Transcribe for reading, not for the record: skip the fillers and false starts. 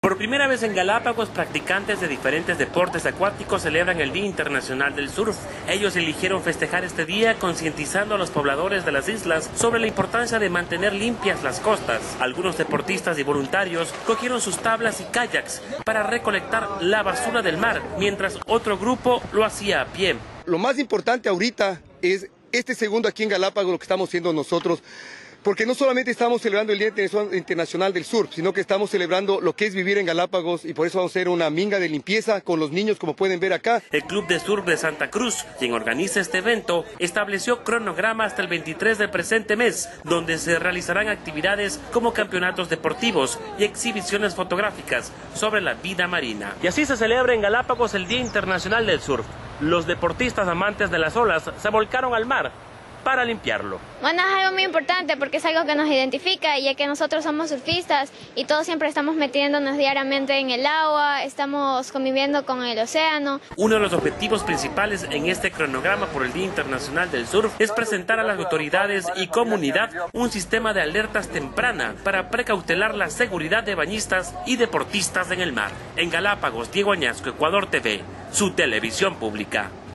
Por primera vez en Galápagos, practicantes de diferentes deportes acuáticos celebran el Día Internacional del Surf. Ellos eligieron festejar este día concientizando a los pobladores de las islas sobre la importancia de mantener limpias las costas. Algunos deportistas y voluntarios cogieron sus tablas y kayaks para recolectar la basura del mar, mientras otro grupo lo hacía a pie. Lo más importante ahorita es este segundo aquí en Galápagos, lo que estamos haciendo nosotros, porque no solamente estamos celebrando el Día Internacional del Surf, sino que estamos celebrando lo que es vivir en Galápagos, y por eso vamos a hacer una minga de limpieza con los niños, como pueden ver acá. El Club de Surf de Santa Cruz, quien organiza este evento, estableció cronograma hasta el 23 del presente mes, donde se realizarán actividades como campeonatos deportivos y exhibiciones fotográficas sobre la vida marina. Y así se celebra en Galápagos el Día Internacional del Surf. Los deportistas amantes de las olas se volcaron al mar para limpiarlo. Bueno, es algo muy importante porque es algo que nos identifica, ya que nosotros somos surfistas y todos siempre estamos metiéndonos diariamente en el agua, estamos conviviendo con el océano. Uno de los objetivos principales en este cronograma por el Día Internacional del Surf es presentar a las autoridades y comunidad un sistema de alertas temprana para precautelar la seguridad de bañistas y deportistas en el mar. En Galápagos, Diego Añasco, Ecuador TV, su televisión pública.